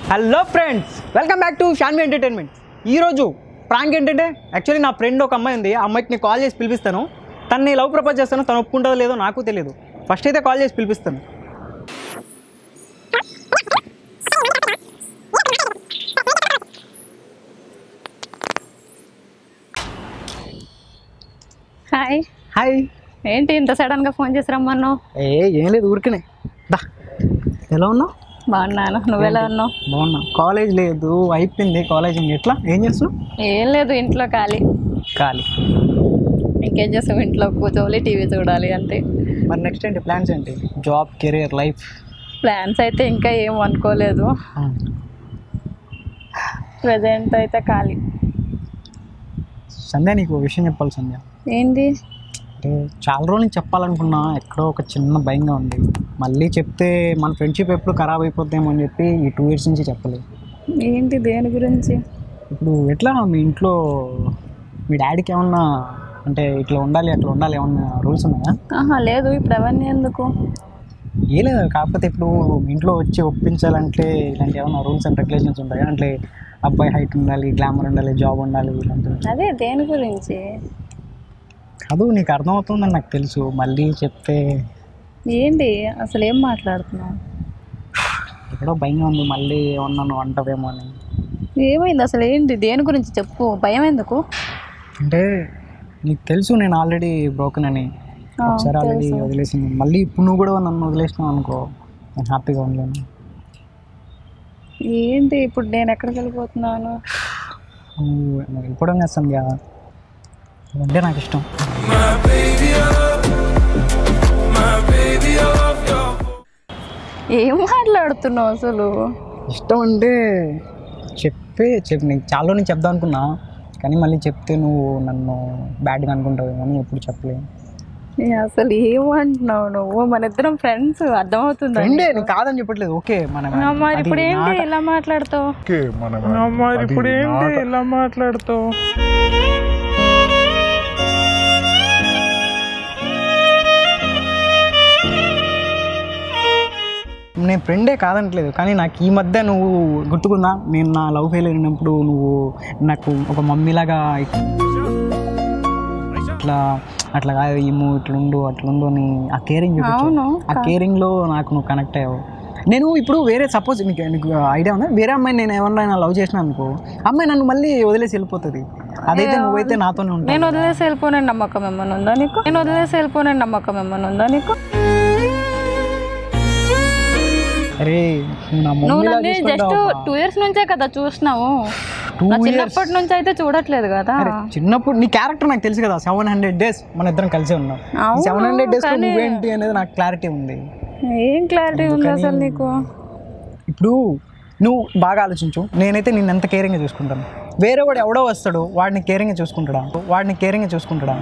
Hello friends, welcome back to Shanvi entertainment. ఈరోజు prank ఏంటంటే actually నా ఫ్రెండ్ ఒక అమ్మాయి ఉంది. ఆ అమ్మాయికి నేను కాల్ చేసి పిలిపిస్తాను. తనని లవ్ ప్రపోజ్ చేస్తాను. తను ఒప్పుకుంటుందో లేదో నాకు తెలియదు. ఫస్ట్ అయితే కాల్ చేసి పిలిపిస్తాను. Hi hi. ఏంటి ఇంత సడన్గా ఫోన్ చేసి రమ్మన్నావు? ఏం లేదు, ఊరికనే. దా, ఎలా ఉన్నావు? బాగున్నాను, నువ్వెలా ఉన్నావు? బాగున్నా. కాలేజ్ లేదు, అయిపోయింది కాలేజ్. ఎట్లా, ఏం చేస్తున్నావు? ఏం లేదు, ఇంట్లో ఖాళీ. ఇంకేం చేస్తావు? ఇంట్లో కూర్చోవాలి, టీవీ చూడాలి అంతే. మరి నెక్స్ట్ ఏంటి ప్లాన్స్? ఏంటి జాబ్, కెరీర్, లైఫ్ ప్లాన్స్ అయితే ఇంకా ఏం అనుకోలేదు. ప్రజెంట్ అయితే ఖాళీ. సంధ్య, నీకు విషయం చెప్పాలి సంధ్య. ఏంటి? అంటే చాలా రోజుల నుంచి చెప్పాలనుకున్నా, ఎక్కడో ఒక చిన్న భయంగా ఉంది. మళ్ళీ చెప్తే మన ఫ్రెండ్షిప్ ఎప్పుడు ఖరాబ్ అయిపోద్దేమో అని చెప్పి ఈ 2 years నుంచి చెప్పలేదు. ఏంటి, దేని గురించి? ఇప్పుడు ఎట్లా మీ ఇంట్లో మీ డాడీకి ఏమన్నా అంటే ఇట్లా ఉండాలి అట్లా ఉండాలి ఏమన్నా రూల్స్ ఉన్నాయా? లేదు, ఇప్పుడు అవన్నీ ఎందుకు? ఏ లేదు, కాకపోతే ఇప్పుడు మీ ఇంట్లో వచ్చి ఒప్పించాలంటే ఇలాంటి ఏమన్నా రూల్స్ అండ్ రెగ్యులేషన్స్ ఉంటాయా? అంటే అబ్బాయి హైట్ ఉండాలి, గ్లామర్ ఉండాలి, జాబ్ ఉండాలి ఇలాంటివి. అదే దేని గురించి? కాదు, నీకు అర్థమవుతుందని నాకు తెలుసు. మళ్ళీ చెప్తే ఏంటి అసలు ఏం మాట్లాడుతున్నావు? ఎక్కడో భయంగా ఉంది, మళ్ళీ ఏమన్నా నువ్వు అంటావేమో అని. ఏమైంది అసలు? ఏంటి, దేని గురించి చెప్పు. భయం ఎందుకు? అంటే నీకు తెలుసు నేను ఆల్రెడీ బ్రోకెన్ అని. ఒకసారి ఆల్రెడీ వదిలేసింది. మళ్ళీ ఇప్పుడు నువ్వు కూడా నన్ను వదిలేసినావు అనుకో, నేను హ్యాపీగా ఉండలేను. ఏంటి ఇప్పుడు నేను ఎక్కడికి వెళ్ళిపోతున్నాను? నువ్వు వెళ్ళిపోవడం చేస్తాను కదా, అంటే నాకు ఇష్టం. ఏం మాట్లాడుతున్నావు అసలు? ఇష్టం అంటే నీకు చాలా నేను చెప్దాం అనుకున్నా, కానీ మళ్ళీ చెప్తే నువ్వు నన్ను బ్యాడ్గా అనుకుంటావు అని ఎప్పుడు చెప్పలేను. అసలు ఏమంటున్నావు నువ్వు? మన ఇద్దరం ఫ్రెండ్స్, అర్థమవుతుంది. నేను కాదని చెప్పట్లేదు. ఓకే, మరి ఇప్పుడు ఏంటి ఇలా మాట్లాడుతావు? నేను ఫ్రెండే కాదనట్లేదు, కానీ నాకు ఈ మధ్య నువ్వు గుర్తుకుందా, నేను నా లవ్ ఫెయిల్ అయినప్పుడు నువ్వు నాకు ఒక మమ్మీలాగా ఇట్లా అట్లా కాదు ఏమో ఇట్లుండు అట్లుండు అని ఆ కేరింగ్ చూపించావు. ఆ కేరింగ్లో నాకు నువ్వు కనెక్ట్ అయ్యావు. నేను ఇప్పుడు వేరే సపోజ్ నీకు ఐడియా ఉందా, వేరే అమ్మాయిని నేను ఎవరైనా లవ్ చేసినా అనుకో, అమ్మాయి నన్ను మళ్ళీ వదిలేసి వెళ్ళిపోతుంది. అదైతే నువ్వైతే నాతోనే ఉంటావు. నేను వదిలేసి వెళ్ళిపోయిన నమ్మకం ఏమైనా ఉందా నీకు? అరే నువ్వు జస్ట్ 2 years నుంచే కదా చూసినావు, చిన్నప్పటి నుంచి అయితే చూడట్లేదు కదా. చిన్నప్పుడు నీ క్యారెక్టర్ నాకు తెలుసు కదా. 700 days మన ఇద్దరం కలిసే ఉన్నాం. 700 days నువ్వేంటి అనేది నాకు క్లారిటీ ఉంది. ఏం క్లారిటీ ఉంది అసలు నీకు? ఇప్పుడు నువ్వు బాగా ఆలోచించు. నేనైతే నిన్ను ఎంత కేరింగ్గా చూసుకుంటాను. వేరే వాడు ఎవడో వస్తాడు, వాడిని కేరింగ్గా చూసుకుంటాడా?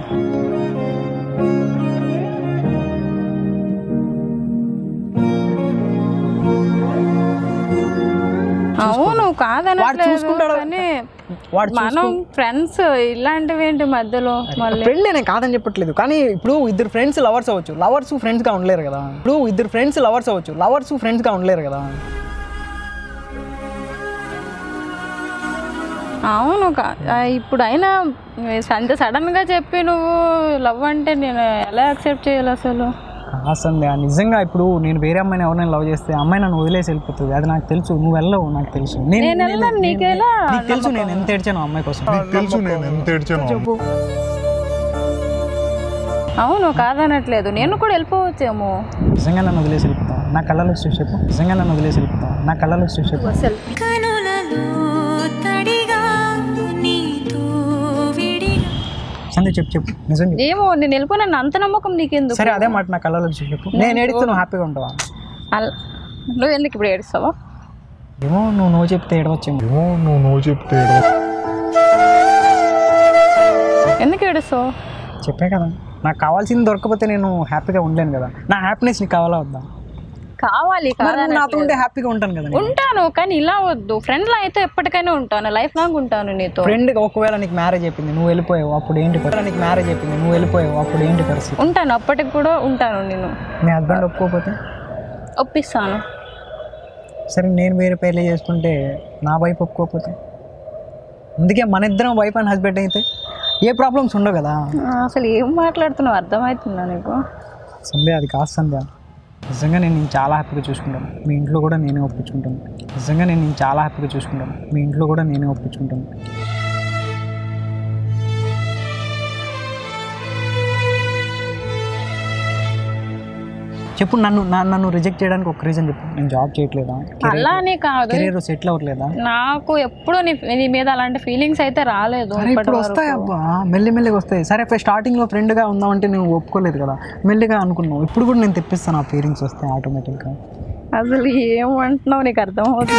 అవును కాదనట్లేదు, కానీ మనం ఫ్రెండ్స్ ఇలాంటివి ఏంటి మధ్యలో? ఫ్రెండ్ నేను కాదని చెప్పట్లేదు, కానీ ఇప్పుడు ఇద్దరు ఫ్రెండ్స్ లవర్స్ అవ్వచ్చు, లవర్స్ ఫ్రెండ్స్గా ఉండలేరు కదా. అవును, ఇప్పుడు అయినా అంత సడన్గా చెప్పి నువ్వు లవ్ అంటే నేను ఎలా యాక్సెప్ట్ చేయాలి అసలు? అసలు నిజంగా ఇప్పుడు నేను వేరే అమ్మాయిని ఎవరైనా లవ్ చేస్తే అమ్మాయి నన్ను వదిలేసి వెళ్ళిపోతుంది. అది నాకు తెలుసు, నువ్వు వెళ్ళవు, నాకు తెలుసు. నీకు తెలుసు నేను ఎంత ఏడ్చాను అమ్మాయి కోసం. చెప్పు. అవును కాదనట్లేదు, నేను కూడా వెళ్ళిపోవచ్చేమో. నిజంగా నన్ను వదిలేసి వెళ్ళిపోతావు, నా కళ్ళలో చూసి చెప్పు. అసలు సందే చెప్పు నిజం. ఏమో నేను వెళ్ళిపోయినా అంత నమ్మకం నీకెందుకు? సరే అదే మాట నా కళ్ళలో చూసి చెప్పు. నేను ఏడిస్తే నువ్వు హ్యాపీగా ఉంటావా? నువ్వు ఎందుకు ఇప్పుడు ఏడుస్తావా? ఏమో నువ్వు చెప్తే ఏడవచ్చేమో. ఎందుకు ఏడుస్తావు? చెప్పే కదా, నాకు కావాల్సింది దొరకకపోతే నేను హ్యాపీగా ఉండలేను కదా. నా హ్యాపీనెస్ నీకు కావాలా వద్దా? కావాలి. నాతో ఉంటే హ్యాపీగా ఉంటాను కదా. ఉంటాను, కానీ ఇలా వద్దు. ఫ్రెండ్ లా అయితే ఎప్పటికైనా ఉంటాను, లైఫ్ లాంగ్ ఉంటాను నీతో. ఫ్రెండ్ ఒకవేళ నీకు మ్యారేజ్ అయిపోయింది, నువ్వు వెళ్ళిపోయావు, అప్పుడు ఏంటి పరిస్థితి? ఉంటాను, అప్పటికి కూడా ఉంటాను. నేను మీ హస్బెండ్ ఒప్పుకోకపోతే ఒప్పిస్తాను. సరే నేను వేరే పెళ్లి చేసుకుంటే నా వైఫ్ ఒప్పుకోకపోతే? అందుకే మన ఇద్దరం వైఫ్ అండ్ హస్బెండ్ అయితే ఏ ప్రాబ్లమ్స్ ఉండవు కదా. అసలు ఏం మాట్లాడుతున్నావు అర్థమవుతుందా నీకు? సంధ్య అది కాదు సంధ్య, నిజంగా నేను చాలా హ్యాపీగా చూసుకుంటాను. మీ ఇంట్లో కూడా నేనే ఒప్పించుకుంటాను. నిజంగా నేను చాలా హ్యాపీగా చూసుకుంటాను. మీ ఇంట్లో కూడా నేనే ఒప్పించుకుంటాను. చెప్పు, నన్ను రిజెక్ట్ చేయడానికి ఒక రీజన్ చెప్పు. నేను జాబ్ చేయట్లేదా, అలానే కాదు, కెరీర్ సెటిల్ అవ్వట్లేదా? నాకు ఎప్పుడు నీ మీద అలాంటి ఫీలింగ్స్ అయితే రాలేదు. ఇప్పుడు వస్తాయి అబ్బా, మెల్లిమెల్లిగా వస్తాయి. సరే స్టార్టింగ్లో ఫ్రెండ్గా ఉందామంటే నువ్వు ఒప్పుకోలేదు కదా, మెల్లిగా అనుకున్నావు. ఇప్పుడు కూడా నేను తెప్పిస్తాను, ఆ ఫీలింగ్స్ వస్తాయి ఆటోమేటిక్గా. అసలు ఏమంటున్నావు నీకు అర్థం అవుతుంది?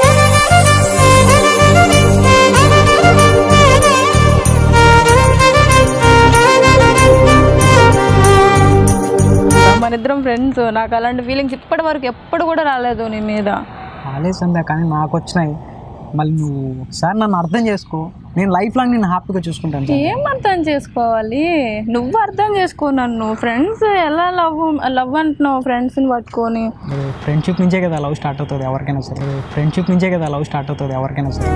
మన ఇద్దరం ఫ్రెండ్స్, నాకు అలాంటి ఫీలింగ్స్ ఇప్పటి వరకు ఎప్పుడు కూడా రాలేదు నీ మీద. రాలేదు సంధ్య, కానీ నాకు వచ్చినాయి. మళ్ళీ నువ్వు ఒకసారి నన్ను అర్థం చేసుకో, నేను లైఫ్ లాంగ్ నేను హ్యాపీగా చూసుకుంటాను. ఏం అర్థం చేసుకోవాలి? నువ్వు అర్థం చేసుకో నన్ను. ఫ్రెండ్స్ ఎలా లవ్ అంటున్నావు ఫ్రెండ్స్ని పట్టుకొని? ఫ్రెండ్షిప్ నుంచే కదా లవ్ స్టార్ట్ అవుతుంది ఎవరికైనా సరే. ఫ్రెండ్షిప్ నుంచే కదా లవ్ స్టార్ట్ అవుతుంది ఎవరికైనా సరే.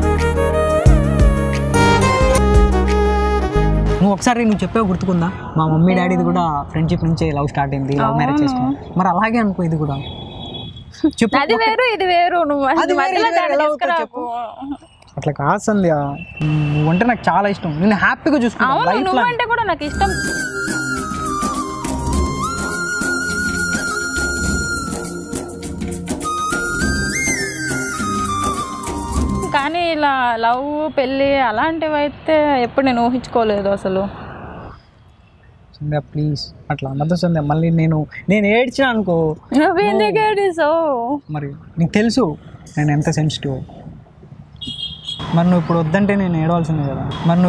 నువ్వు ఒకసారి నువ్వు చెప్పావు గుర్తుకుందా, మా మమ్మీ డాడీది కూడా ఫ్రెండ్షిప్ నుంచే లవ్ స్టార్ట్ అయింది, లవ్ మ్యారేజ్ చేసుకున్నాం. మరి అలాగే అనుకో ఇది కూడా. చెప్పు, అది వేరు ఇది వేరు. నువ్వు అట్లా కాదు సంధ్య, నువ్వంటే నాకు చాలా ఇష్టం. నేను హ్యాపీగా చూసుకుంటాను. నువ్వంటే కూడా నాకు ఇష్టం. కానీ ఇలా లవ్ పెళ్ళి అలాంటివి అయితే ఎప్పుడు నేను ఊహించుకోలేదు అసలు. సంధ్య ప్లీజ్ అట్లా అనద్దు సంధ్య. మళ్ళీ నేను ఏడ్చినా అనుకో, ఎందుకు ఏడిసావు? మరి నీకు తెలుసు నేను ఎంత సెన్సిటివ్. మరి నువ్వు ఇప్పుడు వద్దంటే నేను ఏడవాల్సిందే కదా.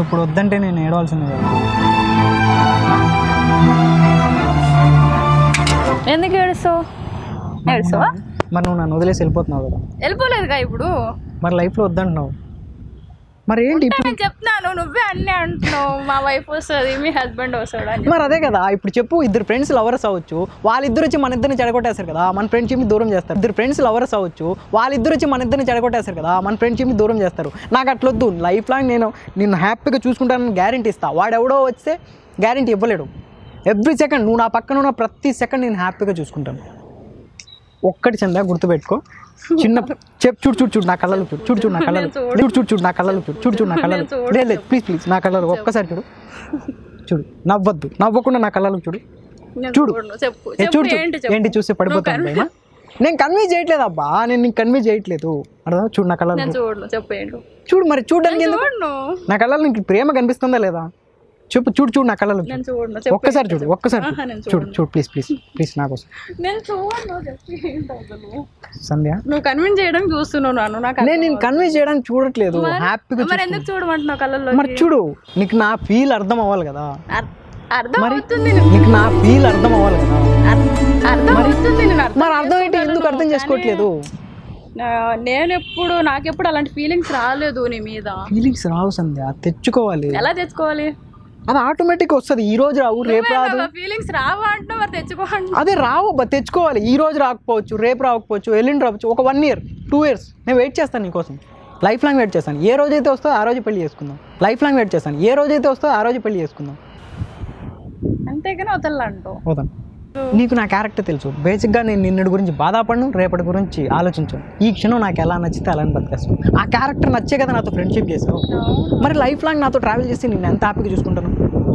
ఎందుకు ఏడుస్తావు? మరి నువ్వు నన్ను వదిలేసి వెళ్ళిపోతున్నావు కదా. వెళ్ళిపోలేదుగా ఇప్పుడు. మరి లైఫ్లో వద్దంటున్నావు, మరి ఏంటి ఇప్పుడు? నేను చెప్తున్నాను, నువ్వే అన్నీ అంటున్నావు. మా వైఫ్ వస్తుంది, మీ హస్బెండ్ వస్తాడు అని. మరి అదే కదా ఇప్పుడు చెప్పు. ఇద్దరు ఫ్రెండ్స్ లవర్స్ అవ్వచ్చు, వాళ్ళిద్దరు వచ్చి మన ఇద్దరిని చెడగొట్టేస్తారు కదా, మన ఫ్రెండ్షిప్ని దూరం చేస్తారు. ఇద్దరు ఫ్రెండ్స్ లవర్స్ అవ్వచ్చు, వాళ్ళిద్దరు వచ్చి మన ఇద్దరిని చెడగొట్టేస్తారు కదా, మన ఫ్రెండ్షిప్ని దూరం చేస్తారు. నాకు అట్లొద్దు. లైఫ్ లాంగ్ నిన్ను హ్యాపీగా చూసుకుంటానని గ్యారంటీ ఇస్తాను. వాడెవడో వస్తే గ్యారంటీ ఇవ్వలేడు. ఎవ్రీ సెకండ్ నువ్వు నా పక్కన ఉన్న ప్రతి సెకండ్ నేను హ్యాపీగా చూసుకుంటాను. ఒక్కటి చందా గుర్తుపెట్టుకో. చిన్న చూడు నా కళ్ళలో చూడు నా కళ్ళలో చూడు నా కళ్ళలో చూడు నా కళ్ళలో లేదు ప్లీజ్ నా కళ్ళలో ఒక్కసారి చూడు నవ్వకుండా నా కళ్ళలో చూడు ఏంటి చూస్తే పడిపోతాను భయమా? నేను కన్విన్స్ చేయట్లేదు అబ్బా, నేను నీకు కన్విన్స్ చేయట్లేదు. అర్థం? చూడు నా కళ్ళలో చూడు. మరి చూడడానికి నా కళ్ళలో నీకు ప్రేమ కనిపిస్తుందా లేదా? చూడు నా కళ్ళలో ఒక్కసారి చూడు ప్లీజ్ నా కోసం. సంధ్య నువ్వు కన్విన్స్ చేయడానికి చూస్తున్నావు. నేను కన్విన్స్ చేయడానికి చూడట్లేదు, హ్యాపీగా. ఎందుకు చూడమంటున్నావు కళ్ళల్లో? మరి చూడు, నీకు నా ఫీల్ అర్థం అవ్వాలి కదా. నీకు నా ఫీల్ అర్థం అవ్వాలి కదా. మరి అర్థం ఏంటి? ఎందుకు అర్థం చేసుకోవట్లేదు? నాకెప్పుడు అలాంటి ఫీలింగ్స్ రాలేదు నీ మీద. ఫీలింగ్స్ రావు సంధ్య, తెచ్చుకోవాలి. ఎలా తెచ్చుకోవాలి? అది ఆటోమేటిక్ వస్తుంది. ఈ రోజు రావు, రేపు రాదు. ఫీలింగ్స్ రావు అంటున్నా, మరి తెచ్చుకోండి. అదే రావు, తెచ్చుకోవాలి. ఈ రోజు రాకపోవచ్చు, రేపు రాకపోవచ్చు, ఎల్లుండి రావచ్చు. ఒక 1 year 2 years నేను వెయిట్ చేస్తాను నీకోసం. లైఫ్ లాంగ్ వెయిట్ చేస్తాను. ఏ రోజైతే వస్తుందో ఆ రోజు పెళ్లి చేసుకుందాం. అంతేగాని వదలంటావు. వదలను. నీకు నా క్యారెక్టర్ తెలుసు. బేసిక్గా నేను నిన్నటి గురించి బాధపడను, రేపటి గురించి ఆలోచించాను. ఈ క్షణం నాకు ఎలా నచ్చితే అలానే బతికేస్తాను. ఆ క్యారెక్టర్ నచ్చే కదా నాతో ఫ్రెండ్షిప్ చేసావు. మరి లైఫ్ లాంగ్ నాతో ట్రావెల్ చేసి నిన్ను ఎంత హ్యాపీగా చూసుకుంటాను.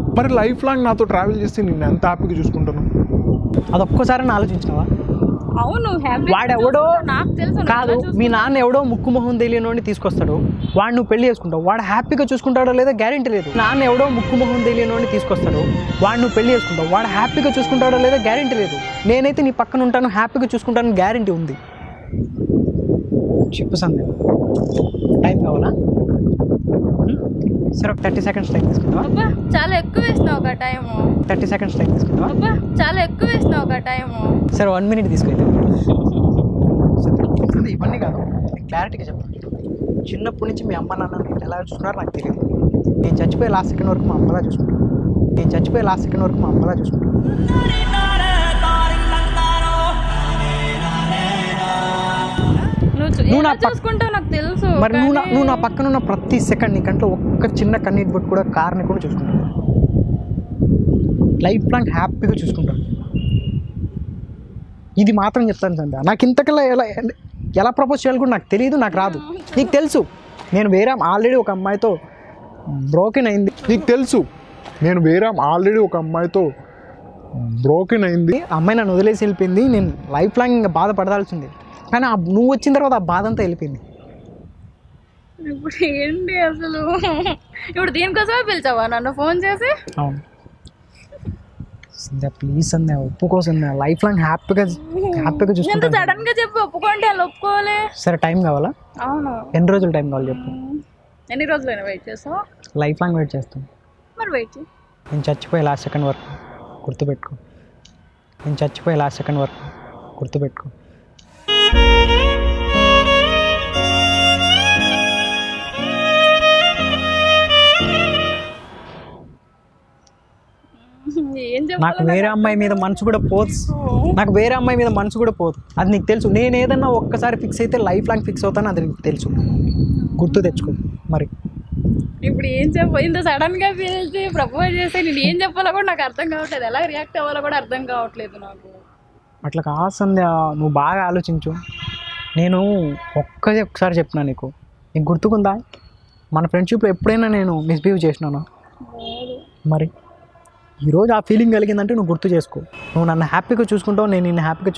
అదొక్కసారి ఆలోచించినావా? అవును, వాడెవడో నాకు తెలుసు కాదు, మీ నాన్న ఎవడో ముక్కు మొహం తెలియనోడిని తీసుకొస్తాడు, వాడు నువ్వు పెళ్లి చేసుకుంటావు. వాడు హ్యాపీగా చూసుకుంటాడో లేదో గ్యారెంటీ లేదు. నాన్న ఎవడో ముక్కు మొహం తెలియనోడిని తీసుకొస్తాడు, వాడు నువ్వు పెళ్లి చేసుకుంటావు. వాడు హ్యాపీగా చూసుకుంటాడో లేదో గ్యారెంటీ లేదు. నేనైతే నీ పక్కన ఉంటాను, హ్యాపీగా చూసుకుంటాను, గ్యారెంటీ ఉంది. చెప్పు సంధ్య, టైం కావాలా? సరే ఒక 30 seconds టైం తీసుకుంటావా? చాలా ఎక్కువ వేసినావు ఒక టైం. 30 seconds టైం తీసుకుంటావా? చాలా ఎక్కువ వేసినావు ఒక టైం. సరే 1 minute తీసుకెళ్తా. ఇవన్నీ కాదు, నేను క్లారిటీగా చెప్తాను. చిన్నప్పటి నుంచి మీ అమ్మ నాన్న నేను ఎలా చూసుకున్నారో నాకు తెలియదు. నేను చచ్చిపోయే లాస్ట్ సెకండ్ వరకు మా అమ్మలా చూసుకుంటాను. నువ్వు నా చూసుకుంటావు నాకు తెలుసు. మరి నువ్వు నా పక్కన ఉన్న ప్రతి సెకండ్ నీ కంట్లో ఒక్క చిన్న కన్నీటి బొట్టు కూడా కార్ని కూడా చూసుకుంటావు. లైఫ్ లాంగ్ హ్యాపీగా చూసుకుంటాను. ఇది మాత్రం చెప్తాను సంధ్య. నాకు ఇంతకల్లా ఎలా ప్రపోజ్ చేయాలి కూడా నాకు తెలియదు, నాకు రాదు. నీకు తెలుసు నేను వేరే ఆల్రెడీ ఒక అమ్మాయితో బ్రోకెన్ అయింది. నీకు తెలుసు నేను ఆల్రెడీ ఒక అమ్మాయితో బ్రోకెన్ అయింది. ఆ అమ్మాయి నన్ను వదిలేసి వెళ్ళిపోయింది. నేను లైఫ్ లాంగ్ ఇంకా బాధపడాల్సింది. కానీ నువ్వు వచ్చిన తర్వాత ఆ బాధ అంతా వెళ్ళిపోయింది. ఇప్పుడు ఏంటి అసలు? ఇప్పుడు దీనికోసమే పిలిచావా నన్ను ఫోన్ చేసి? అవును సంధ్య, ప్లీజ్ సంధ్య, ఒప్పుకో సంధ్య. లైఫ్ లాంగ్ హ్యాపీగా చూసుకుంటాను. సడన్ గా చెప్పి ఒప్పుకోండి, అలా ఒప్పుకోవాలి. సరే టైం కావాలా? అవును. ఎన్ని రోజులు టైం కావాలి చెప్పు? ఎన్ని రోజులైనా వెయిట్ చేస్తావా? లైఫ్ లాంగ్ వెయిట్ చేస్తాను. మరి వెయిట్ చేయి. నేను చచ్చిపోయే లాస్ట్ సెకండ్ వరకు గుర్తుపెట్టుకో. నేను చచ్చిపోయే లాస్ట్ సెకండ్ వరకు గుర్తుపెట్టుకో. నాకు వేరే అమ్మాయి మీద మనసు కూడా పోదు. అది నీకు తెలుసు. నేను ఏదన్నా ఒక్కసారి ఫిక్స్ అయితే లైఫ్ లాంగ్ ఫిక్స్ అవుతాను, అది నీకు తెలుసు. గుర్తు తెచ్చుకో. మరి ఇప్పుడు ఏం ఇంత సడన్ గా పిలిచి ప్రపోజ్ చేస్తే నేను ఏం చెప్పాలో కూడా నాకు అర్థం కావట్లేదు. ఎలా రియాక్ట్ అవ్వాలో కూడా అర్థం కావట్లేదు నాకు. అట్లా కాదు సంధ్య, నువ్వు బాగా ఆలోచించు. నేను ఒకసారి చెప్పినా నీకు గుర్తుకుందా? మన ఫ్రెండ్షిప్లో ఎప్పుడైనా నేను మిస్బిహేవ్ చేసినాను? మరి ఈరోజు ఆ ఫీలింగ్ కలిగిందంటే నువ్వు గుర్తు చేసుకో. నువ్వు నన్ను హ్యాపీగా చూసుకుంటావు, నేను నిన్ను హ్యాపీగా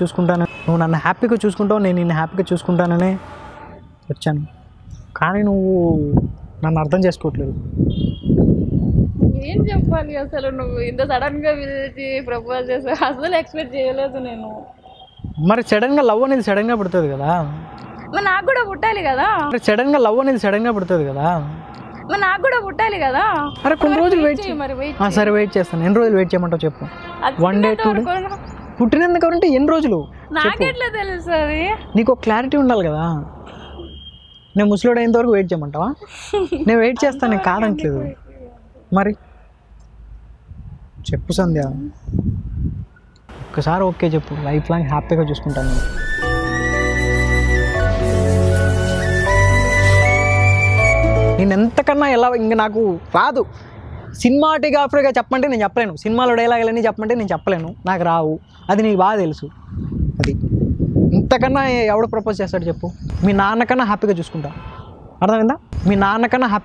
చూసుకుంటాననే వచ్చాను. కానీ నువ్వు నన్ను అర్థం చేసుకోవట్లేదు. ఏం చెప్పాలి అసలు? నువ్వు ఇంత సడన్ గా పిలిచి ప్రపోజ్ చేసావు, అసలు ఎక్స్పెక్ట్ చేయలేదు నేను. మరి సడన్గా లవ్ అనేది సడన్గా పుడుతుంది కదా. మరి నాకు కూడా పుట్టాలి కదా. మరి నాకు కూడా పుట్టాలి కదా. అరే కొన్ని రోజులు వెయిట్ చేయి. సరే వెయిట్ చేస్తాను. ఎన్ని రోజులు వెయిట్ చేయమంటావు చెప్పు? 1 day 2 day పుట్టినందుకు అంటే ఎన్ని రోజులు? నాకెట్లా తెలుసు అది? నీకు క్లారిటీ ఉండాలి కదా. నేను ముసలోడు అయినంత వరకు వెయిట్ చేయమంటావా? నేను వెయిట్ చేస్తాను, నేను కాదనట్లేదు. మరి చెప్పు సంధ్య, ఒక్కసారి ఓకే చెప్పు. లైఫ్ లాంగ్ హ్యాపీగా చూసుకుంటాను. నేను ఎంతకన్నా ఎలా ఇంక నాకు రాదు. సినిమాటోగ్రాఫర్గా చెప్పమంటే నేను చెప్పలేను, సినిమాలో డైలాగులన్నీ చెప్పమంటే నేను చెప్పలేను, నాకు రావు. అది నీకు బాగా తెలుసు. అది ఇంతకన్నా ఎవడు ప్రపోజ్ చేస్తాడు చెప్పు? మీ నాన్నకన్నా హ్యాపీగా చూసుకుంటా, అర్థమైందా? మీ నాన్న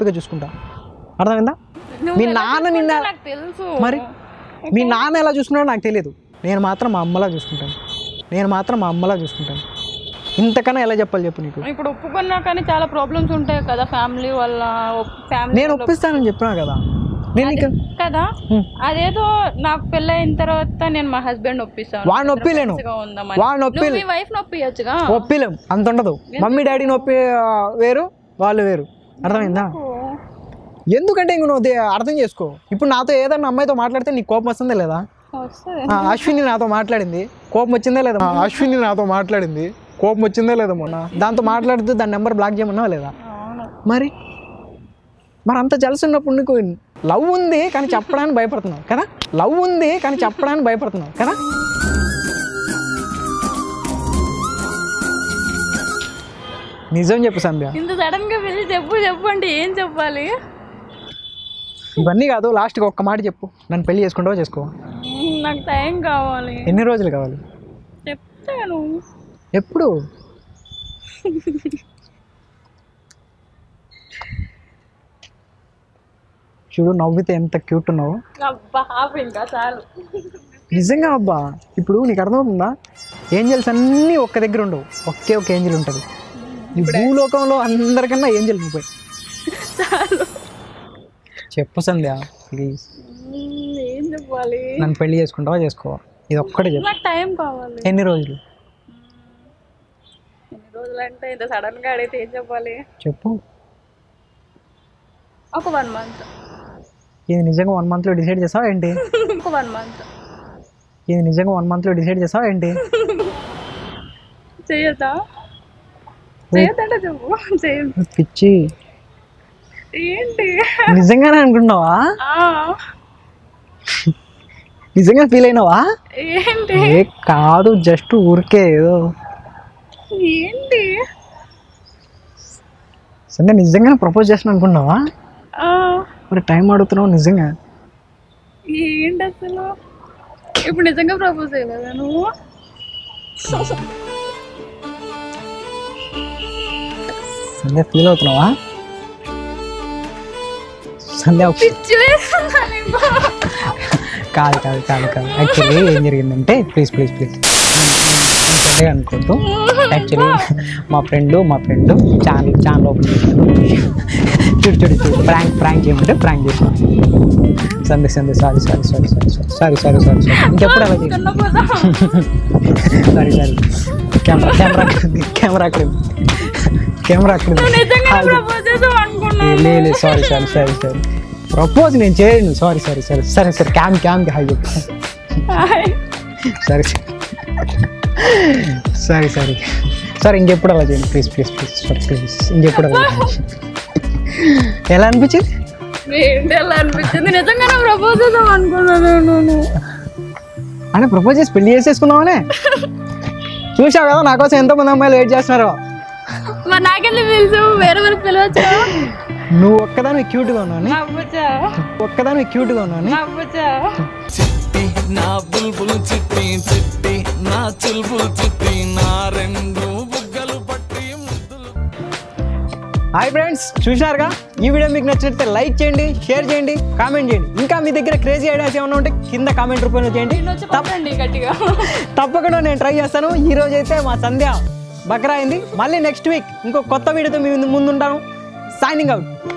నిన్న మరి మీ నాన్న ఎలా చూసుకున్నాడో నాకు తెలియదు. నేను మాత్రం మా అమ్మలా చూసుకుంటాను. ఇంతకన్నా ఎలా చెప్పాలి చెప్పు నీకు? ఇప్పుడు ఒప్పుకున్నా కానీ చాలా ప్రాబ్లమ్స్ ఉంటాయి కదా ఫ్యామిలీ వల్ల. నేను ఒప్పిస్తానని చెప్పినా కదా కదా. అదేదో నాకు పెళ్ళైన తర్వాత నేను మా హస్బెండ్ ఒప్పిస్తాను. వాడిని ఒప్పిలేను. ఒప్పిలేం, అంత ఉండదు. మమ్మీ డాడీ నొప్పి వేరు, వాళ్ళు వేరు. అర్థమైందా? ఎందుకంటే ఇంక నువ్వు అర్థం చేసుకో. ఇప్పుడు నాతో ఏదన్నా అమ్మాయితో మాట్లాడితే నీకు కోపం వస్తుందా లేదా? అశ్విని నాతో మాట్లాడింది, కోపం వచ్చిందా లేదా? మొన్న దాంతో మాట్లాడుతూ దాని నెంబర్ బ్లాక్ చేయమన్నావా లేదా? మరి అంత జలసి ఉన్నప్పుడు నీకు లవ్ ఉంది కానీ చెప్పడానికి భయపడుతున్నావు కదా. నిజం చెప్పు సంధ్య. ఇంత సడన్ గా వెళ్ళి చెప్పు అంటే ఏం చెప్పాలి? ఇవన్నీ కాదు, లాస్ట్కి ఒక్క మాట చెప్పు. నన్ను పెళ్లి చేసుకుంటావా చేసుకోవా? నాకు టైం కావాలి. ఎన్ని రోజులు కావాలి? చెప్తాను. ఎప్పుడు? చూడు నవ్వితే ఎంత క్యూట్ ఉన్నావు. నిజంగా అబ్బా. ఇప్పుడు నీకు అర్థమవుతుందా? ఏంజల్స్ అన్నీ ఒక్క దగ్గర ఉండవు, ఒకే ఒక ఏంజల్ ఉంటుంది. ఈ భూలోకంలో అందరికన్నా ఏంజల్ నువ్వు. చెప్పు సంధ్య ప్లీజ్. ఏం చెప్పాలి? నన్ను పెళ్లి చేసుకుంటావా చేసుకోవా? ఇది ఒక్కటే చెప్పు. నాకు టైం కావాలి. ఎన్ని రోజులు అంటే ఇంత సడన్ గా అడిగితే ఏం చెప్పాలి చెప్పు? ఒక 1 month. ఇది నిజంగా 1 month లో డిసైడ్ చేసావా ఏంటి? ఒక 1 month. ఇది నిజంగా 1 month లో డిసైడ్ చేసావా ఏంటి? చేయొద్దంటే చెప్పు. చేయొద్దు. పిచ్చి ఏంటి? నిజంగానే అనుకుంటున్నావా? నిజంగా ఫీల్ అయినావా? ఏంటి? కాదు, జస్ట్ ఊరికే ఏదో. ఏంటి? సంధ్య నిజంగానే ప్రపోజ్ చేస్తాను అనుకున్నావా? మరి టైం అడుగుతున్నావు నిజంగా? ఏంటి అసలు ఇప్పుడు నిజంగా ప్రపోజ్ చేయలేదా నువ్వు? సంధ్య ఫీల్ అవుతున్నావా? సంధ్య కాదు కాదు కాదు కాదు యాక్చువల్లీ ఏం జరిగిందంటే ప్లీజ్ ప్లీజ్ ప్లీజ్ సంధ్య అనుకోవద్దు. యాక్చువల్లీ మా ఫ్రెండ్ ఛానల్ ఓపెన్ చేశాడు. చూడు చూడు చూడు ప్రాంక్ చేయమంటే ప్రాంక్ చేసాను. సంధ్య సారీ ఇంకెప్పుడు అలా చేసి సారీ కెమెరా అక్కడ లేదు సారీ ప్రపోజ్ నేను చేయను. సరే క్యామ్కి హై చెప్పు. సరే ఇంకెప్పుడు అలా చేయండి ప్లీజ్ ఇంకెప్పుడు అలా చేయండి. ఎలా అనిపించింది? నిజంగానే ప్రపోజ్ చేద్దాం అనుకున్నాను. అంటే ప్రపోజ్ చేసి పెళ్లి చేసేసుకున్నామనే చూసావు కదా, నా కోసం ఎంతోమంది అమ్మాయిలు వెయిట్ చేస్తున్నారు. మరి నాకెళ్ళి పిలుచు, వేరే వరకు పిలవచ్చు. నువ్వు ఒక్కదాని క్యూట్గా ఉన్నావు, నా బుల్బుల్ చిట్టి నా చుల్బుల్ చిట్టి నా రెండు బుగ్గలు పట్టి ముద్దులు. హాయ్ ఫ్రెండ్స్, చూసినారుగా? ఈ వీడియో మీకు నచ్చినట్లయితే లైక్ చేయండి, షేర్ చేయండి, కామెంట్ చేయండి. ఇంకా మీ దగ్గర క్రేజీ ఐడియాస్ ఏమైనా ఉంటే కింద కామెంట్ రూపంలో చేయండి. తప్పకుండా నేను ట్రై చేస్తాను. ఈ రోజు అయితే మా సంధ్య బక్రా అయింది. మళ్ళీ నెక్స్ట్ వీక్ ఇంకో కొత్త వీడియోతో మీ ముందు ఉంటాను. Signing out.